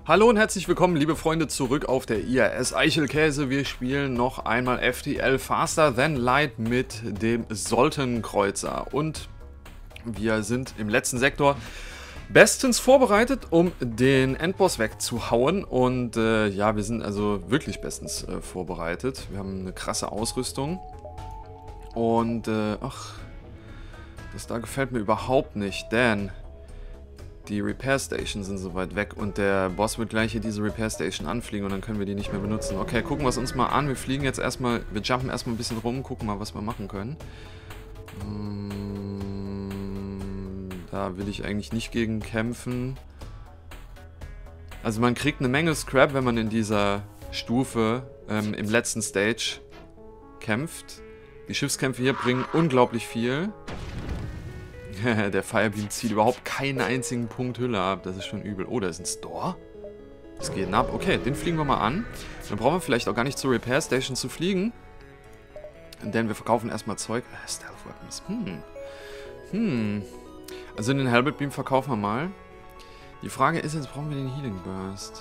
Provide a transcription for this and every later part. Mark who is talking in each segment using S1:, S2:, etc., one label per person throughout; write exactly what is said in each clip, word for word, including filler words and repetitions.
S1: Hallo und herzlich willkommen, liebe Freunde, zurück auf der I R S Eichelkäse. Wir spielen noch einmal F T L Faster Than Light mit dem Sultan-Kreuzer. Und wir sind im letzten Sektor bestens vorbereitet, um den Endboss wegzuhauen. Und äh, ja, wir sind also wirklich bestens äh, vorbereitet. Wir haben eine krasse Ausrüstung. Und, äh, ach, das da gefällt mir überhaupt nicht, denn die Repair Station sind so weit weg und der Boss wird gleich hier diese Repair Station anfliegen und dann können wir die nicht mehr benutzen. Okay, gucken wir es uns mal an. Wir fliegen jetzt erstmal, wir jumpen erstmal ein bisschen rum, gucken mal, was wir machen können. Da will ich eigentlich nicht gegen kämpfen. Also man kriegt eine Menge Scrap, wenn man in dieser Stufe ähm, im letzten Stage kämpft. Die Schiffskämpfe hier bringen unglaublich viel. Der Firebeam zieht überhaupt keinen einzigen Punkt Hülle ab. Das ist schon übel. Oh, da ist ein Store. Das geht ab. Okay, den fliegen wir mal an. Dann brauchen wir vielleicht auch gar nicht zur Repair Station zu fliegen. Denn wir verkaufen erstmal Zeug. Äh, Stealth Weapons. Hm. Hm. Also den Helmet Beam verkaufen wir mal. Die Frage ist jetzt, brauchen wir den Healing Burst?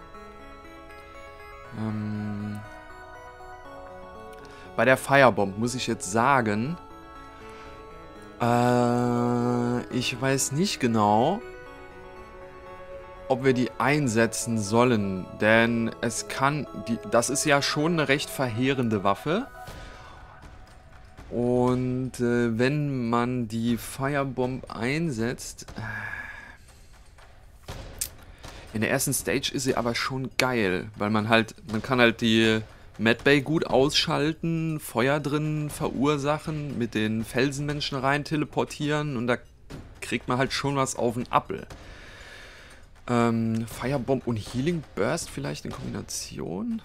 S1: Ähm. Bei der Firebomb muss ich jetzt sagen... Äh, ich weiß nicht genau, ob wir die einsetzen sollen, denn es kann, die, das ist ja schon eine recht verheerende Waffe und äh, wenn man die Firebomb einsetzt, in der ersten Stage ist sie aber schon geil, weil man halt, man kann halt die Medbay gut ausschalten, Feuer drin verursachen, mit den Felsenmenschen rein teleportieren und da kriegt man halt schon was auf den Appel. Ähm, Firebomb und Healing Burst vielleicht in Kombination?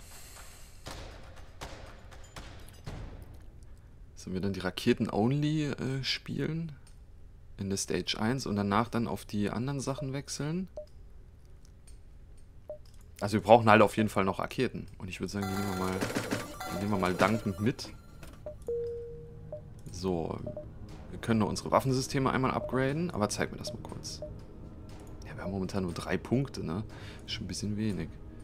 S1: Sollen wir dann die Raketen-Only äh, spielen? In der Stage eins und danach dann auf die anderen Sachen wechseln? Also wir brauchen halt auf jeden Fall noch Raketen. Und ich würde sagen, die nehmen wir mal, die nehmen wir mal dankend mit. So, wir können nur unsere Waffensysteme einmal upgraden, aber zeig mir das mal kurz. Ja, wir haben momentan nur drei Punkte, ne? Ist schon ein bisschen wenig.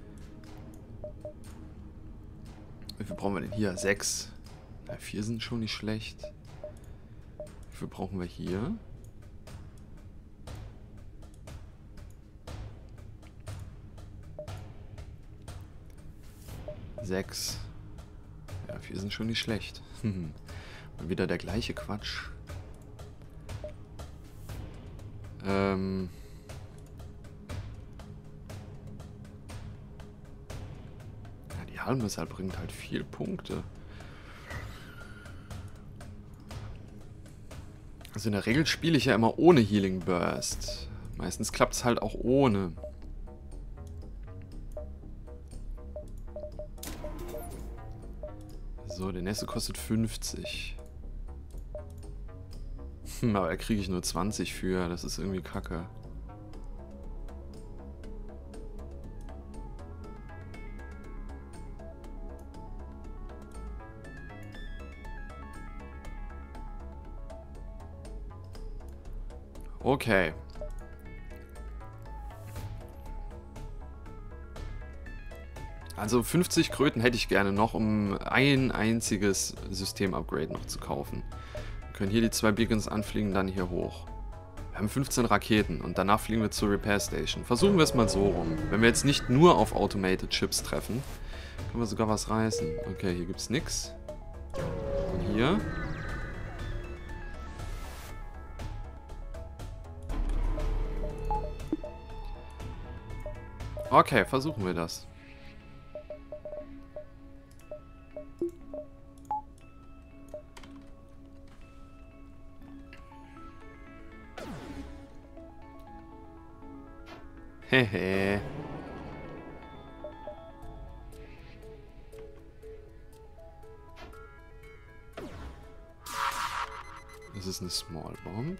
S1: Wie viel brauchen wir denn hier? Sechs. Ja, vier sind schon nicht schlecht. Wie viel brauchen wir hier? Sechs. Ja, vier sind schon nicht schlecht. Mal wieder der gleiche Quatsch. Ähm. Ja, die Halbmesser bringt halt viel Punkte. Also in der Regel spiele ich ja immer ohne Healing Burst. Meistens klappt es halt auch ohne. So, der nächste kostet fünfzig. Hm, aber da kriege ich nur zwanzig für. Das ist irgendwie kacke. Okay. Also fünfzig Kröten hätte ich gerne noch, um ein einziges System-Upgrade noch zu kaufen. Wir können hier die zwei Beacons anfliegen, dann hier hoch. Wir haben fünfzehn Raketen und danach fliegen wir zur Repair Station. Versuchen wir es mal so rum. Wenn wir jetzt nicht nur auf Automated Chips treffen, können wir sogar was reißen. Okay, hier gibt es nichts. Und hier... Okay, versuchen wir das. Hehe. Das ist eine Small Bomb.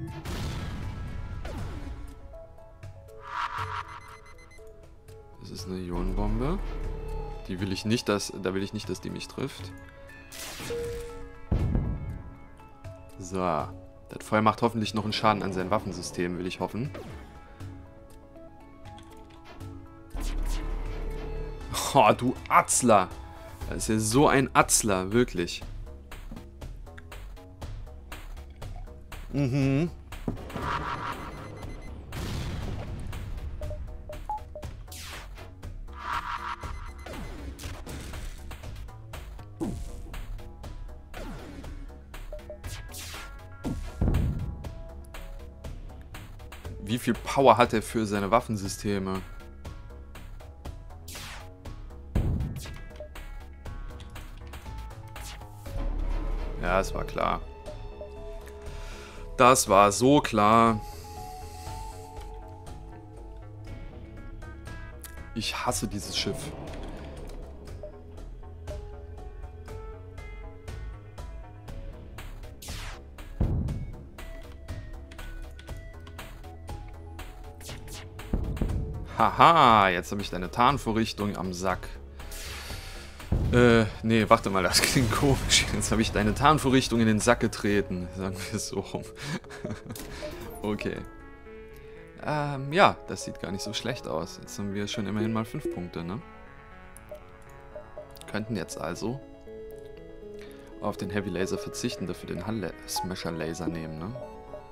S1: Das ist eine Ionenbombe. Die will ich nicht, dass, da will ich nicht, dass die mich trifft. So. Das Feuer macht hoffentlich noch einen Schaden an sein Waffensystem, will ich hoffen. Oh, du Atzler. Das ist ja so ein Atzler, wirklich. Mhm. Wie viel Power hat er für seine Waffensysteme? Ja, es war klar. Das war so klar. Ich hasse dieses Schiff. Haha, jetzt habe ich deine Tarnvorrichtung am Sack. Äh, nee, warte mal, das klingt komisch. Jetzt habe ich deine Tarnvorrichtung in den Sack getreten. Sagen wir es so rum. Okay. Ähm, ja, das sieht gar nicht so schlecht aus. Jetzt haben wir schon immerhin mal fünf Punkte, ne? Könnten jetzt also auf den Heavy Laser verzichten, dafür den Hull Smasher Laser nehmen, ne?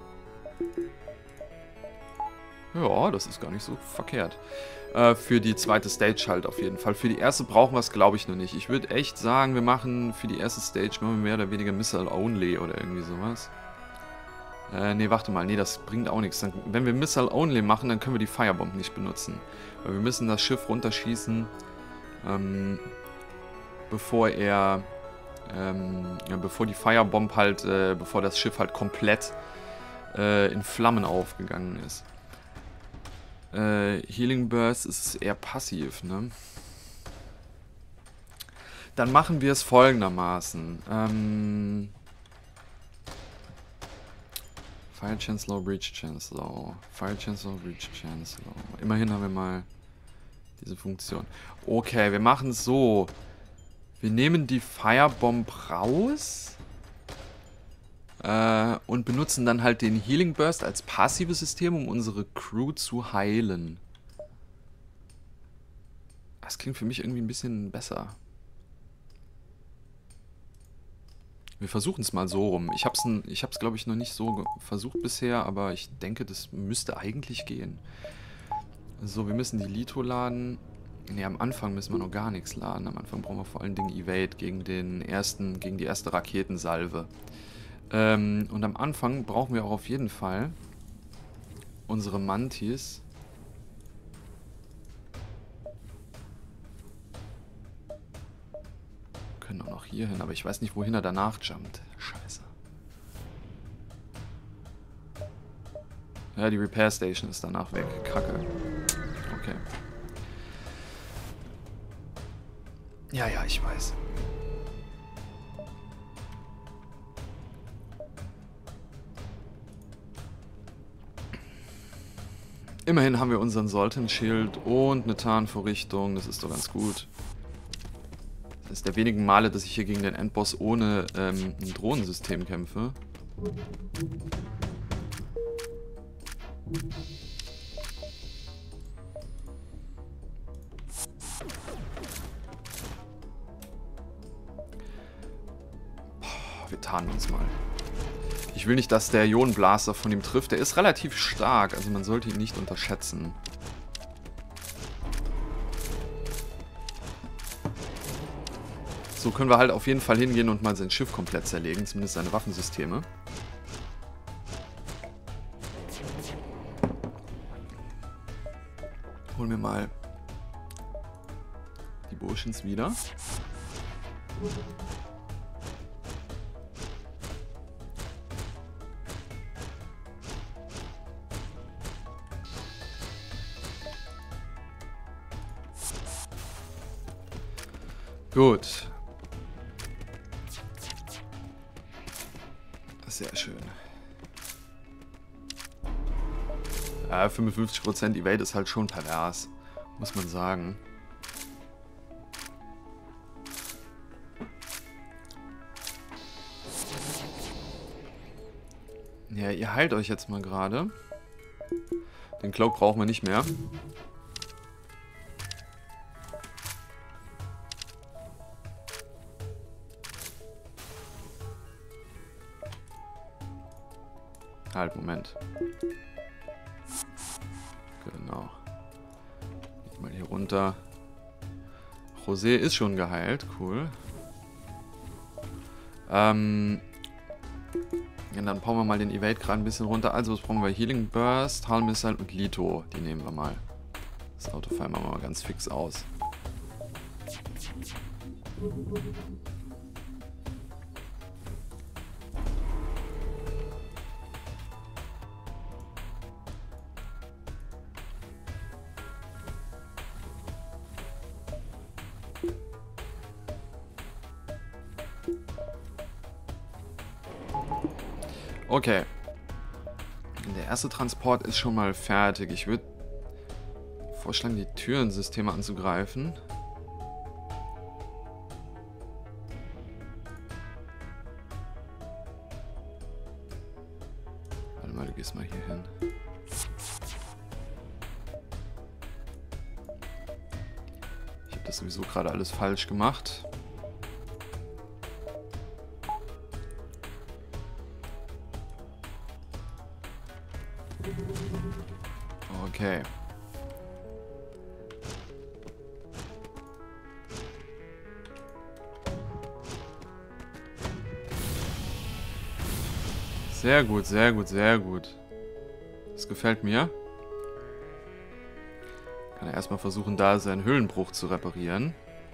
S1: Ja, das ist gar nicht so verkehrt. Äh, für die zweite Stage halt auf jeden Fall. Für die erste brauchen wir es, glaube ich, noch nicht. Ich würde echt sagen, wir machen für die erste Stage machen wir mehr oder weniger Missile Only oder irgendwie sowas. Äh, nee, warte mal. Nee, das bringt auch nichts. Dann, wenn wir Missile Only machen, dann können wir die Firebomb nicht benutzen. Weil wir müssen das Schiff runterschießen, ähm, bevor er, ähm, ja, bevor die Firebomb halt, äh, bevor das Schiff halt komplett äh, in Flammen aufgegangen ist. Äh, Healing Burst ist eher passiv, ne? Dann machen wir es folgendermaßen. Ähm, Fire Chance Low, Breach Chance Low. Fire Chance Low, Breach Chance Low. Immerhin haben wir mal diese Funktion. Okay, wir machen es so. Wir nehmen die Firebomb raus. Äh, und benutzen dann halt den Healing Burst als passives System, um unsere Crew zu heilen. Das klingt für mich irgendwie ein bisschen besser. Wir versuchen es mal so rum. Ich habe es, ich hab's, glaube ich, noch nicht so versucht bisher, aber ich denke, das müsste eigentlich gehen. So, wir müssen die Lito laden. Ne, am Anfang müssen wir noch gar nichts laden. Am Anfang brauchen wir vor allen Dingen Evade gegen den ersten, gegen die erste Raketensalve. Ähm, und am Anfang brauchen wir auch auf jeden Fall unsere Mantis. Können auch noch hier hin, aber ich weiß nicht, wohin er danach jumpt. Scheiße. Ja, die Repair Station ist danach weg. Kacke. Okay. Ja, ja, ich weiß. Immerhin haben wir unseren Sultan-Schild und eine Tarnvorrichtung. Das ist doch ganz gut. Das ist der wenigen Male, dass ich hier gegen den Endboss ohne ähm, ein Drohnensystem kämpfe. Boah, wir tarnen uns mal. Ich will nicht, dass der Ionenblaster von ihm trifft. Der ist relativ stark, also man sollte ihn nicht unterschätzen. So können wir halt auf jeden Fall hingehen und mal sein Schiff komplett zerlegen, zumindest seine Waffensysteme. Holen wir mal die Burschens wieder. Gut. Sehr schön. Ja, fünfundfünfzig Prozent Evade ist halt schon pervers, muss man sagen. Ja, ihr heilt euch jetzt mal gerade. Den Cloak brauchen wir nicht mehr. Halt, Moment. Genau. Geht mal hier runter. José ist schon geheilt. Cool. Ähm... Ja, dann bauen wir mal den Evade gerade ein bisschen runter. Also, was brauchen wir? Healing Burst, Hull Missile und Lito. Die nehmen wir mal. Das Autofall machen wir mal ganz fix aus. Okay. Der erste Transport ist schon mal fertig. Ich würde vorschlagen, die Türensysteme anzugreifen. Warte mal, du gehst mal hier hin. Ich habe das sowieso gerade alles falsch gemacht. Okay. Sehr gut, sehr gut, sehr gut. Das gefällt mir. Kann er erstmal versuchen, da seinen Höhlenbruch zu reparieren.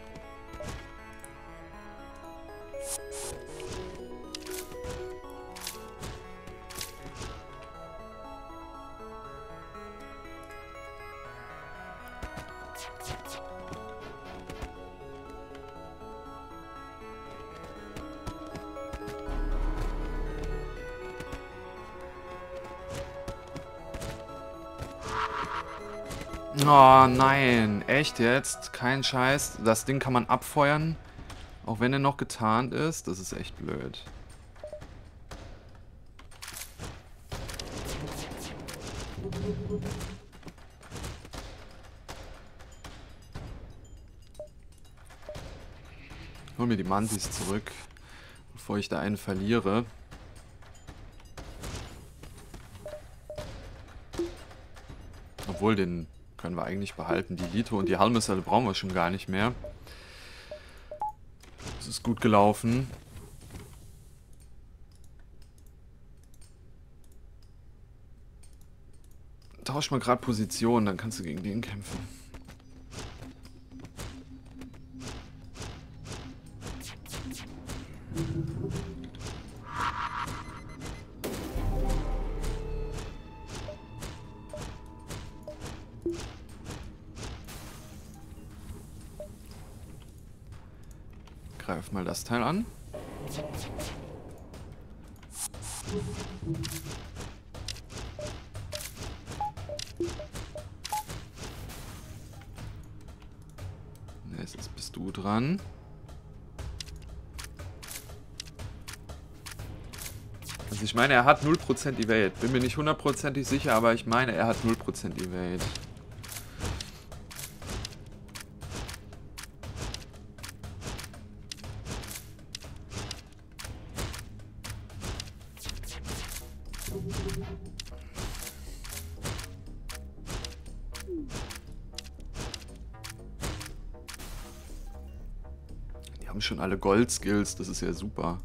S1: Oh nein, echt jetzt? Kein Scheiß. Das Ding kann man abfeuern, auch wenn er noch getarnt ist. Das ist echt blöd. Hol mir die Mantis zurück, bevor ich da einen verliere. Obwohl, den können wir eigentlich behalten. Die Lito und die Hull Missile brauchen wir schon gar nicht mehr. Das ist gut gelaufen. Tausch mal gerade Position, dann kannst du gegen den kämpfen. Greif mal das Teil an. Jetzt bist du dran. Also ich meine, er hat null Prozent Evade. Bin mir nicht hundertprozentig sicher, aber ich meine, er hat null Prozent Evade. Die haben schon alle Gold-Skills, das ist ja super.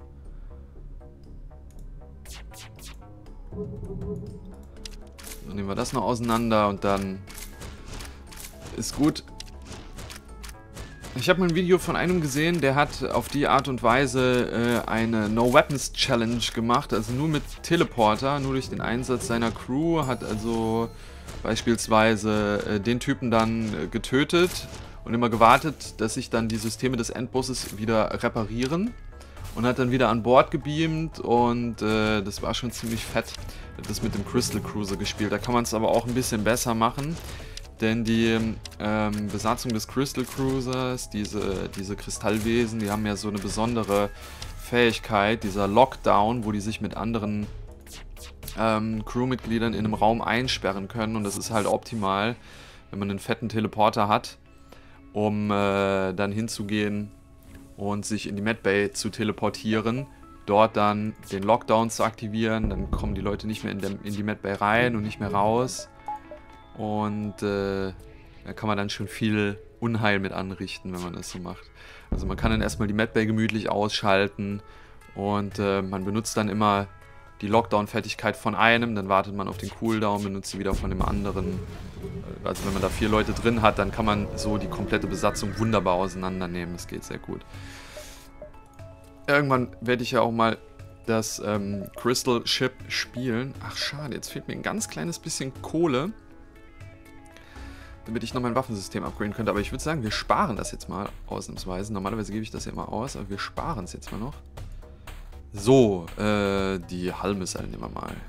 S1: So, nehmen wir das noch auseinander und dann ist gut. Ich habe mal ein Video von einem gesehen, der hat auf die Art und Weise äh, eine No-Weapons-Challenge gemacht, also nur mit Teleporter, nur durch den Einsatz seiner Crew, hat also beispielsweise äh, den Typen dann äh, getötet und immer gewartet, dass sich dann die Systeme des Endbosses wieder reparieren und hat dann wieder an Bord gebeamt und äh, das war schon ziemlich fett. Er hat das mit dem Crystal Cruiser gespielt, da kann man es aber auch ein bisschen besser machen. Denn die ähm, Besatzung des Crystal Cruisers, diese, diese Kristallwesen, die haben ja so eine besondere Fähigkeit, dieser Lockdown, wo die sich mit anderen ähm, Crewmitgliedern in einem Raum einsperren können. Und das ist halt optimal, wenn man einen fetten Teleporter hat, um äh, dann hinzugehen und sich in die Medbay zu teleportieren. dort dann den Lockdown zu aktivieren. Dann kommen die Leute nicht mehr in, der, in die Medbay rein und nicht mehr raus. Und äh, da kann man dann schon viel Unheil mit anrichten, wenn man das so macht. Also man kann dann erstmal die Medbay gemütlich ausschalten und äh, man benutzt dann immer die Lockdown-Fertigkeit von einem, dann wartet man auf den Cooldown, benutzt sie wieder von dem anderen. Also wenn man da vier Leute drin hat, dann kann man so die komplette Besatzung wunderbar auseinandernehmen. Das geht sehr gut. Irgendwann werde ich ja auch mal das ähm, Crystal Ship spielen. Ach schade, jetzt fehlt mir ein ganz kleines bisschen Kohle, damit ich noch mein Waffensystem upgraden könnte. Aber ich würde sagen, wir sparen das jetzt mal ausnahmsweise. Normalerweise gebe ich das ja immer aus, aber wir sparen es jetzt mal noch. So, äh, die Hull-Missile nehmen wir mal.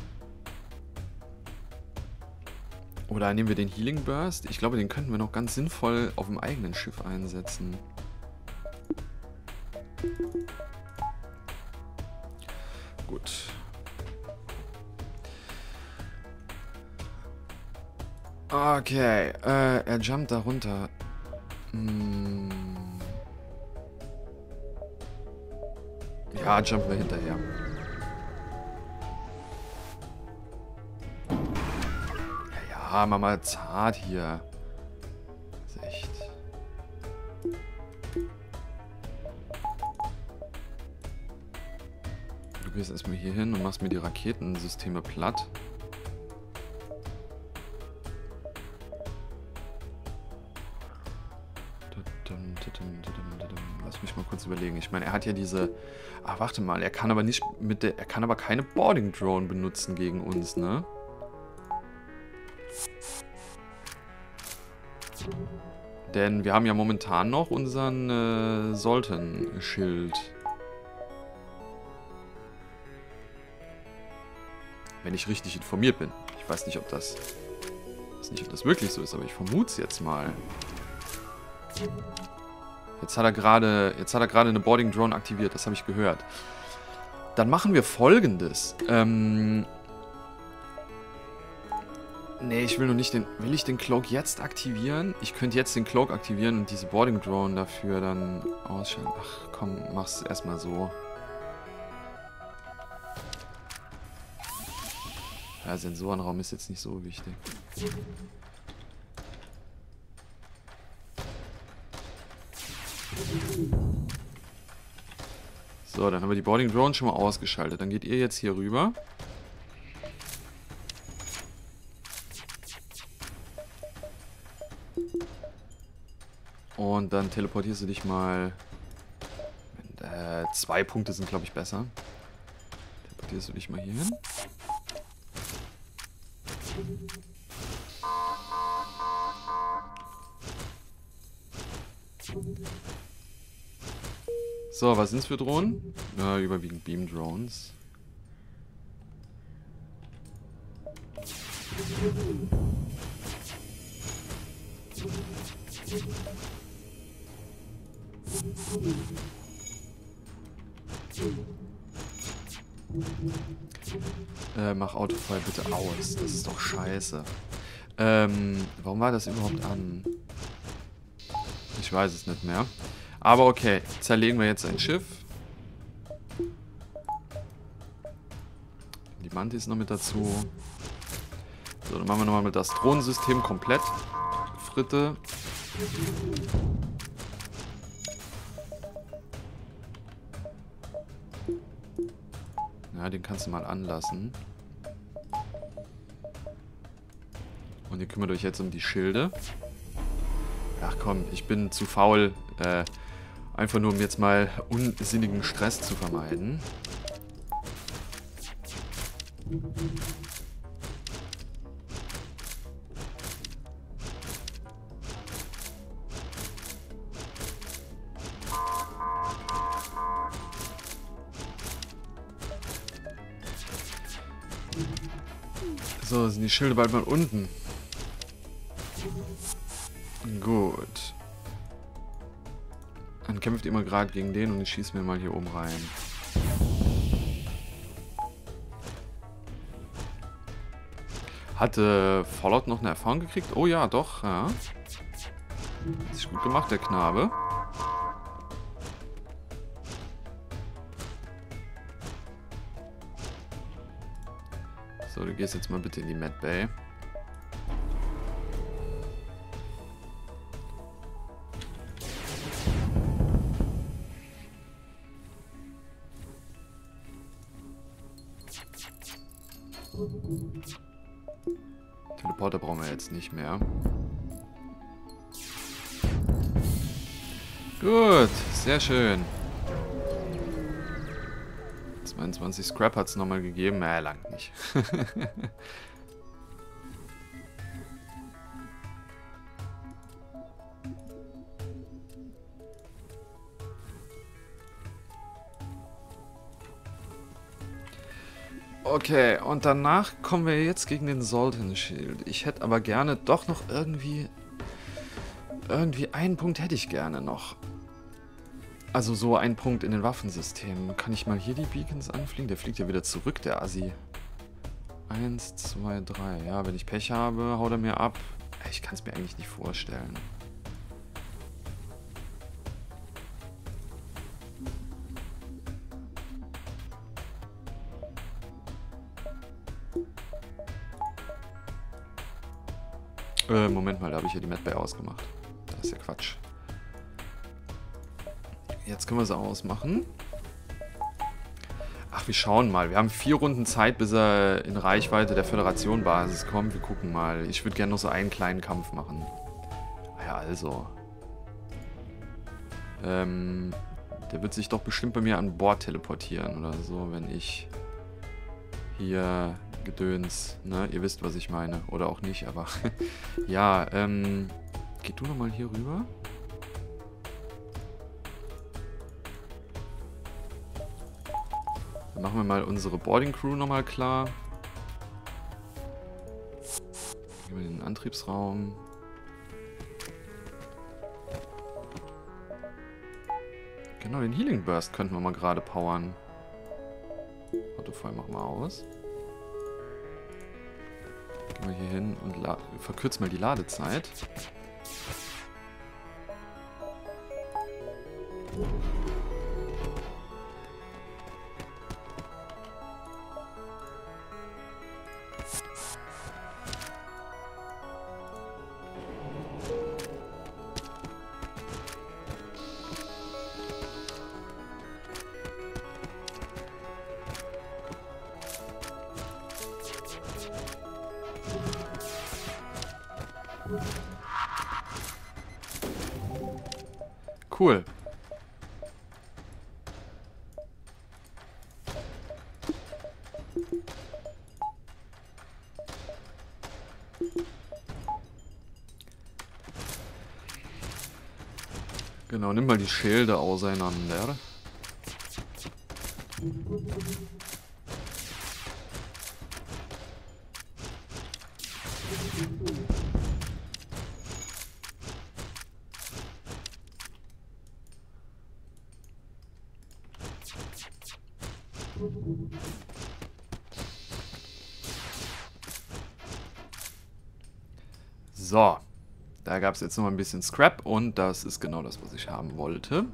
S1: Oder nehmen wir den Healing Burst? Ich glaube, den könnten wir noch ganz sinnvoll auf dem eigenen Schiff einsetzen. Gut. Okay, äh, er jumpt da runter. Hm. Ja, jumpen wir hinterher. Ja, ja, mach mal zart hier. Das ist echt. Du gehst erstmal hier hin und machst mir die Raketensysteme platt. Lass mich mal kurz überlegen. Ich meine, er hat ja diese... Ach, warte mal. Er kann aber nicht mit der... Er kann aber keine Boarding Drone benutzen gegen uns, ne? Denn wir haben ja momentan noch unseren äh, Sultan-Schild. Wenn ich richtig informiert bin. Ich weiß nicht, ob das... Ich weiß nicht, ob das wirklich so ist, aber ich vermute es jetzt mal. Jetzt hat er gerade, jetzt hat er gerade eine Boarding Drone aktiviert, das habe ich gehört. Dann machen wir Folgendes. Ähm, nee, ich will noch nicht den, will ich den Cloak jetzt aktivieren? Ich könnte jetzt den Cloak aktivieren und diese Boarding Drone dafür dann ausschalten. Ach komm, mach's erstmal so. Ja, Sensorenraum ist jetzt nicht so wichtig. So, dann haben wir die Boarding Drone schon mal ausgeschaltet. Dann geht ihr jetzt hier rüber. Und dann teleportierst du dich mal... Äh, zwei Punkte sind, glaube ich, besser. Teleportierst du dich mal hier hin. So, was sind's für Drohnen? Ja, überwiegend Beam Drones. Äh, mach Autofeuer bitte aus. Das ist doch scheiße. Ähm, warum war das überhaupt an? Ich weiß es nicht mehr. Aber okay, zerlegen wir jetzt ein Schiff. Die Mantis noch mit dazu. So, dann machen wir nochmal mit das Drohnensystem komplett. Fritte. Ja, den kannst du mal anlassen. Und ihr kümmert euch jetzt um die Schilde. Ach komm, ich bin zu faul, äh, einfach nur um jetzt mal unsinnigen Stress zu vermeiden. So, sind die Schilde bald mal unten. Gut. Dann kämpft ihr mal gerade gegen den und ich schieße mir mal hier oben rein. Hatte Fallout noch eine Erfahrung gekriegt? Oh ja, doch, ja. Hat sich gut gemacht, der Knabe. So, du gehst jetzt mal bitte in die Mad Bay. Teleporter brauchen wir jetzt nicht mehr. Gut, sehr schön. zweiundzwanzig Scrap hat es nochmal gegeben. Naja, langt nicht. Okay, und danach kommen wir jetzt gegen den Sultan Shield. Ich hätte aber gerne doch noch irgendwie... Irgendwie einen Punkt hätte ich gerne noch. Also so einen Punkt in den Waffensystemen. Kann ich mal hier die Beacons anfliegen? Der fliegt ja wieder zurück, der Assi. Eins, zwei, drei. Ja, wenn ich Pech habe, haut er mir ab. Ich kann es mir eigentlich nicht vorstellen. Äh, Moment mal, da habe ich ja die Mad Bay ausgemacht. Das ist ja Quatsch. Jetzt können wir sie ausmachen. Ach, wir schauen mal. Wir haben vier Runden Zeit, bis er in Reichweite der Föderation-Basis kommt. Wir gucken mal. Ich würde gerne noch so einen kleinen Kampf machen. Ja, also. Ähm, der wird sich doch bestimmt bei mir an Bord teleportieren oder so, wenn ich hier Gedöns, ne? Ihr wisst, was ich meine. Oder auch nicht, aber ja, ähm, geh du nochmal hier rüber. Dann machen wir mal unsere Boarding Crew nochmal klar. Gehen wir in den Antriebsraum. Genau, den Healing Burst könnten wir mal gerade powern. Autofeuer machen wir aus. Gehen wir hier hin und verkürzen mal die Ladezeit. Cool. Genau, nimm mal die Schilde auseinander. So, da gab es jetzt noch mal ein bisschen Scrap und das ist genau das, was ich haben wollte.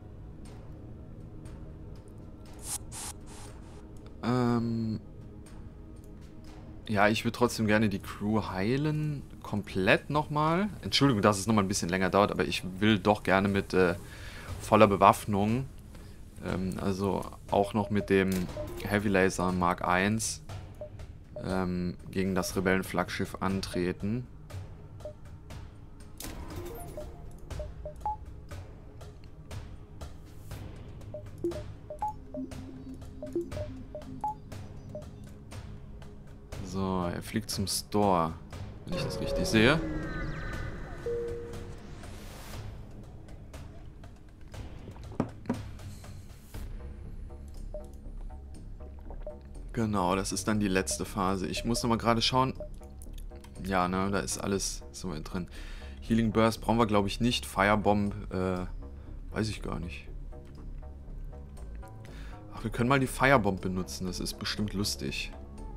S1: Ähm ja, ich würde trotzdem gerne die Crew heilen, komplett nochmal. Entschuldigung, dass es nochmal ein bisschen länger dauert, aber ich will doch gerne mit äh, voller Bewaffnung, ähm, also auch noch mit dem Heavy Laser Mark eins ähm, gegen das Rebellenflaggschiff antreten. So, er fliegt zum Store, wenn ich das richtig sehe. Genau, das ist dann die letzte Phase. Ich muss nochmal gerade schauen. Ja, ne, da ist alles so weit drin. Healing Burst brauchen wir, glaube ich, nicht. Firebomb, äh, weiß ich gar nicht. Ach, wir können mal die Firebomb benutzen. Das ist bestimmt lustig.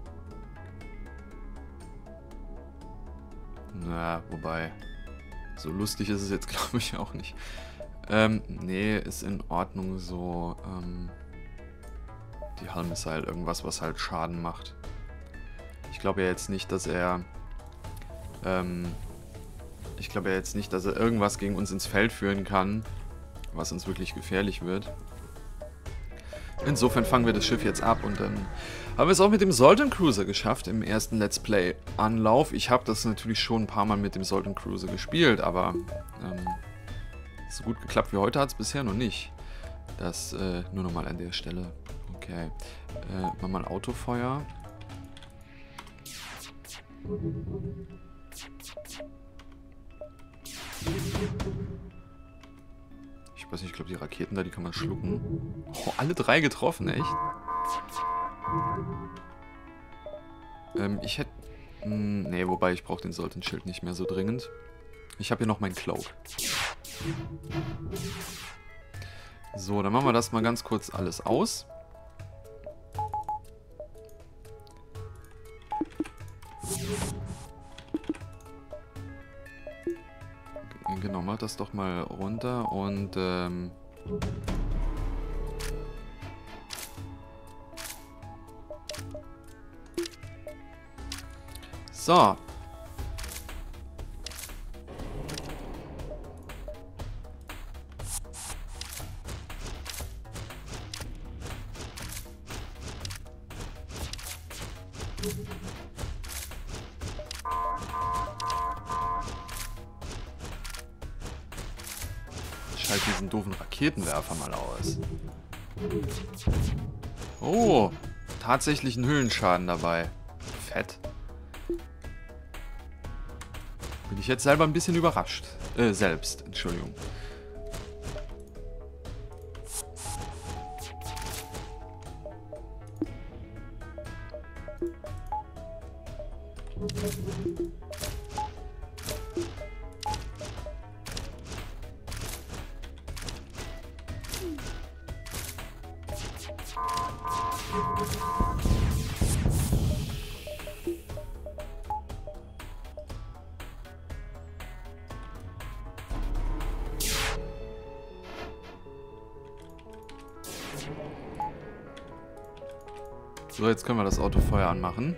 S1: Na, wobei, so lustig ist es jetzt, glaube ich, auch nicht. Ähm, nee, ist in Ordnung so. Ähm, die Hull Missile, irgendwas, was halt Schaden macht. Ich glaube ja jetzt nicht, dass er... Ähm, ich glaube ja jetzt nicht, dass er irgendwas gegen uns ins Feld führen kann, was uns wirklich gefährlich wird. Insofern fangen wir das Schiff jetzt ab und dann haben wir es auch mit dem Sultan Cruiser geschafft im ersten Let's Play Anlauf. Ich habe das natürlich schon ein paar Mal mit dem Sultan Cruiser gespielt, aber ähm, so gut geklappt wie heute hat es bisher noch nicht. Das äh, nur nochmal an der Stelle. Okay, äh, machen wir mal Autofeuer. Ich weiß nicht, ich glaube die Raketen da, die kann man schlucken. Oh, alle drei getroffen, echt? Ähm, ich hätte... Nee, wobei ich brauche den Sultan-Schild nicht mehr so dringend. Ich habe hier noch meinen Cloak. So, dann machen wir das mal ganz kurz alles aus. Genau, mach das doch mal runter und ähm so. Schalt diesen doofen Raketenwerfer mal aus. Oh, tatsächlich ein Höhlenschaden dabei. Fett. Bin ich jetzt selber ein bisschen überrascht. Äh, selbst, Entschuldigung. So, jetzt können wir das Autofeuer anmachen.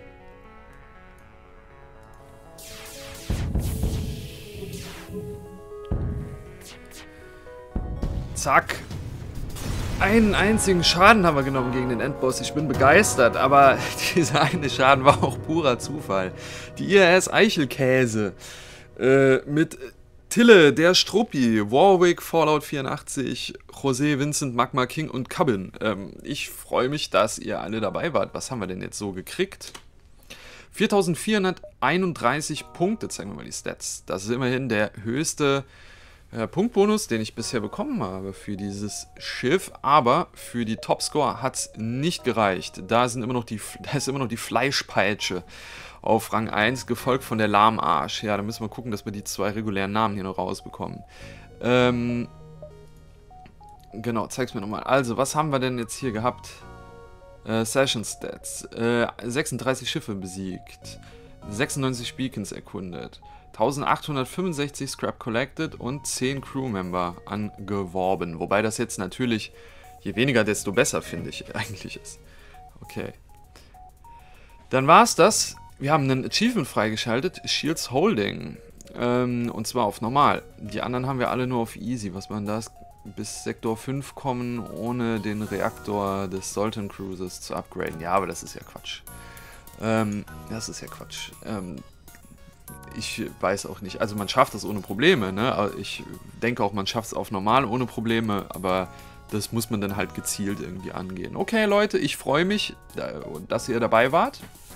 S1: Zack. Einen einzigen Schaden haben wir genommen gegen den Endboss. Ich bin begeistert, aber dieser eine Schaden war auch purer Zufall. Die I R S Eichelkäse äh, mit Tille, der Struppi, Warwick, Fallout vierundachtzig, José, Vincent, Magma King und Cabin. Ähm, ich freue mich, dass ihr alle dabei wart. Was haben wir denn jetzt so gekriegt? viertausendvierhunderteinunddreißig Punkte, zeigen wir mal die Stats. Das ist immerhin der höchste äh, Punktbonus, den ich bisher bekommen habe für dieses Schiff. Aber für die Topscore hat es nicht gereicht. Da, sind immer noch die, da ist immer noch die Fleischpeitsche auf Rang eins, gefolgt von der Lahmarsch. Ja, da müssen wir gucken, dass wir die zwei regulären Namen hier noch rausbekommen. Ähm, genau, zeig's mir nochmal. Also, was haben wir denn jetzt hier gehabt? Äh, Session Stats. Äh, sechsunddreißig Schiffe besiegt. sechsundneunzig Beacons erkundet. eintausendachthundertfünfundsechzig Scrap collected und zehn Crewmember angeworben. Wobei das jetzt natürlich, je weniger, desto besser, finde ich, eigentlich ist. Okay. Dann war's das. Wir haben einen Achievement freigeschaltet, Shields Holding, ähm, und zwar auf normal. Die anderen haben wir alle nur auf easy. Was man da bis Sektor fünf kommen, ohne den Reaktor des Sultan Cruisers zu upgraden. Ja, aber das ist ja Quatsch. Ähm, das ist ja Quatsch. Ähm, ich weiß auch nicht, also man schafft das ohne Probleme, ne? Ich denke auch, man schafft es auf normal ohne Probleme, aber das muss man dann halt gezielt irgendwie angehen. Okay, Leute, ich freue mich, dass ihr dabei wart.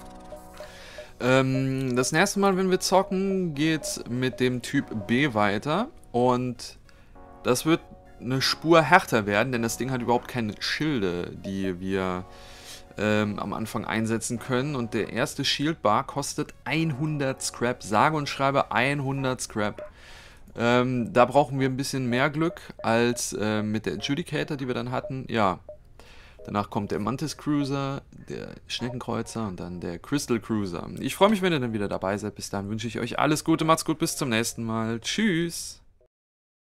S1: Ähm, das nächste Mal, wenn wir zocken, geht's mit dem Typ B weiter und das wird eine Spur härter werden, denn das Ding hat überhaupt keine Schilde, die wir ähm, am Anfang einsetzen können und der erste Shield Bar kostet hundert Scrap, sage und schreibe hundert Scrap. Ähm, da brauchen wir ein bisschen mehr Glück als äh, mit der Adjudicator, die wir dann hatten, ja. Danach kommt der Mantis Cruiser, der Schneckenkreuzer und dann der Crystal Cruiser. Ich freue mich, wenn ihr dann wieder dabei seid. Bis dahin wünsche ich euch alles Gute, macht's gut, bis zum nächsten Mal. Tschüss!